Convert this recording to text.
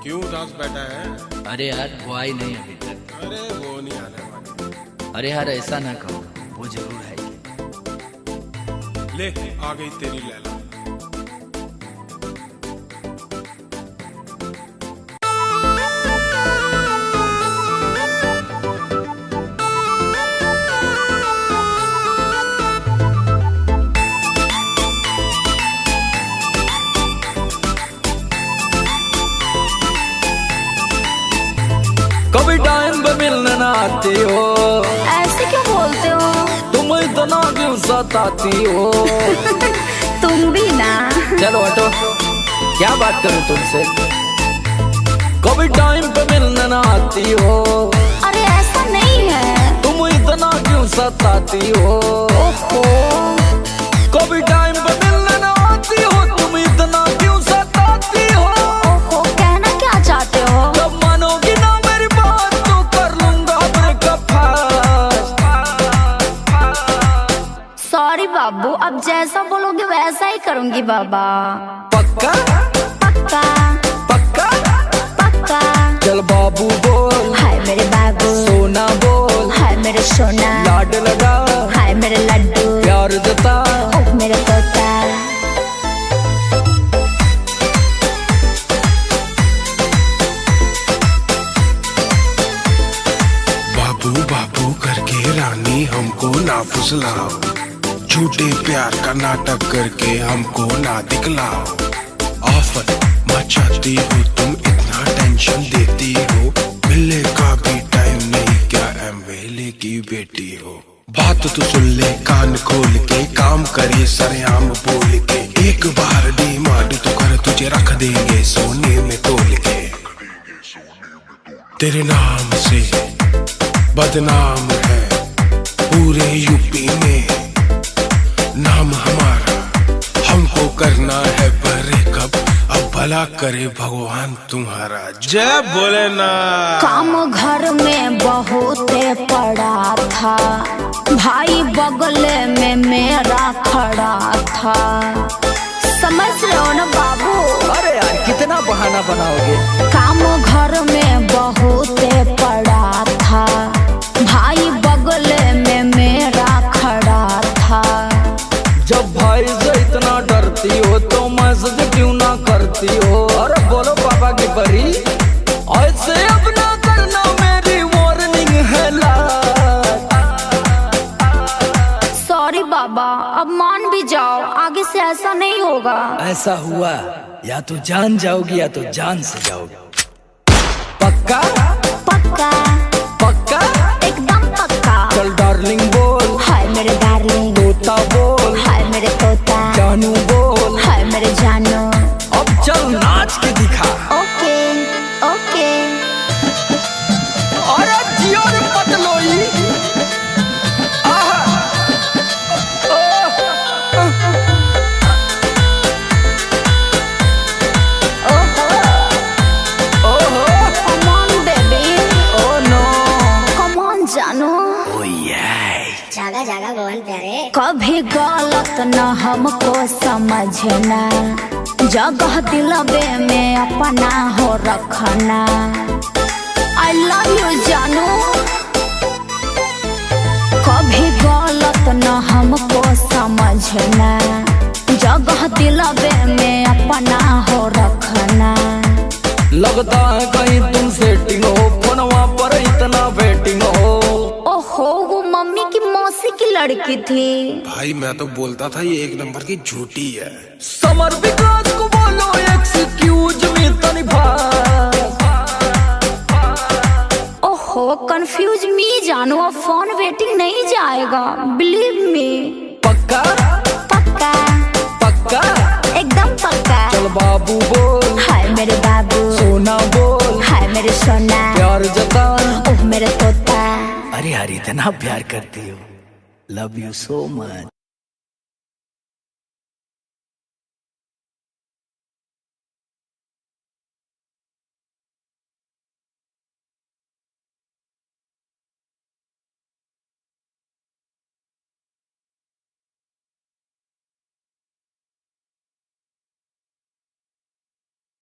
क्यों उदास बैठा है? अरे यार वो आई नहीं अभी तक। अरे वो नहीं आने वाली। अरे यार ऐसा ना कहो, वो जरूर आएगी। ले आ गई तेरी लैला। कभी टाइम पे मिलने ना आती हो, ऐसे क्यों बोलते हो? तुम इतना क्यों सताती हो? तुम भी ना। चलो हटो, क्या बात करूं तुमसे। कभी टाइम पे मिलने ना आती हो। अरे ऐसा नहीं है। तुम इतना क्यों सताती हो? ओहो। कभी टाइम पे मिलने ना आती हो, तुम इतना क्यों सताती हो? ओहो, कहना क्या चाहते हो? जब मानोगी ना मेरी बात तो कर लूंगा ब्रेकअप फास्ट। सॉरी बाबू, अब जैसा बोलोगे वैसा ही करूंगी बाबा। पक्का पक्का पक्का पक्का। चल बाबू बोल, हाय मेरे बाबू। सोना बोल, हाय मेरे सोना। लाड लगा, हाय मेरे लड्डू। प्यार देता, ओह मेरा तोता। बाबू बाबू करके रानी हमको ना फुसलाओ, झूठे प्यार का नाटक करके हमको ना दिखलाओ। आफत मचाती हो तुम, इतना टेंशन देती हो, मिलने का भी टाइम नहीं, क्या एमवेले की बेटी हो। बात तो सुन ले कान खोल के, काम करे सरेआम बोल के, एक बार डिमांड तो कर, तुझे रख देंगे सोने में तोल के। तेरे नाम से बदनाम है पूरे यूपी में, नाम हमारा हमको करना है ब्रेकअप, अब भला करे भगवान तुम्हारा। जय भोलेनाथ। काम घर में बहुत पड़ा था, भाई बगल में मेरा खड़ा था। समझ रहे हो ना बाबू? अरे यार कितना बहाना बनाओगे। काम घर में बहुत पड़ा था, भाई बगल में मेरा खड़ा था। जब भाई से इतना डरती हो तो मैसेज क्यों ना करती हो? अरे बोलो पापा की परी, ऐसे अब ना करना, मेरी वार्निंग है लास्ट। सॉरी बाबा, अब मान भी जाओ, आगे से ऐसा नहीं होगा। ऐसा हुआ या तो जान जाओगी या तो जान से जाओगी। पक्का पक्का पक्का एकदम पक्का। चल डार्लिंग बोल, हाय मेरे डार्लिंग। तोता बोल, हाय मेरे तोता। जानू बोल, हाय मेरे जानू। अब चल नाच के दिखा। Okay okay. अरे जियो रे पतलोई। आहा। ओहो। Come on baby, Oh no. come on जानू। Oh yeah. जागा जागा गोवन प्यारे। कभी गलत न हमको समझना, जगह दिलबे में अपना हो रखना। I love you जानू। कभी गलत न हमको समझना, जगह दिलबे में अपना हो रखना। लगता है कहीं तुम सेटिंग हो, फोनवा पर इतना वेटिंग हो। ओहो, वो मम्मी की मौसी की लड़की थी। भाई मैं तो बोलता था ये एक नंबर की झूठी है। समर विकास को बोलो एक्सक्यूज मी तनी भाई। ओहो, कंफ्यूज मी जानू, अब फोन वेटिंग नहीं जाएगा, बिलीव मी। पक्का पक्का पक्का एकदम पक्का। चल बाबू बोल, हाय मेरे बाबू। सोना बोल, हाय मेरे सोना। प्यार जता। ओह मेरे तोता। अरे यार इतना प्यार करती हो, लव यू सो मच।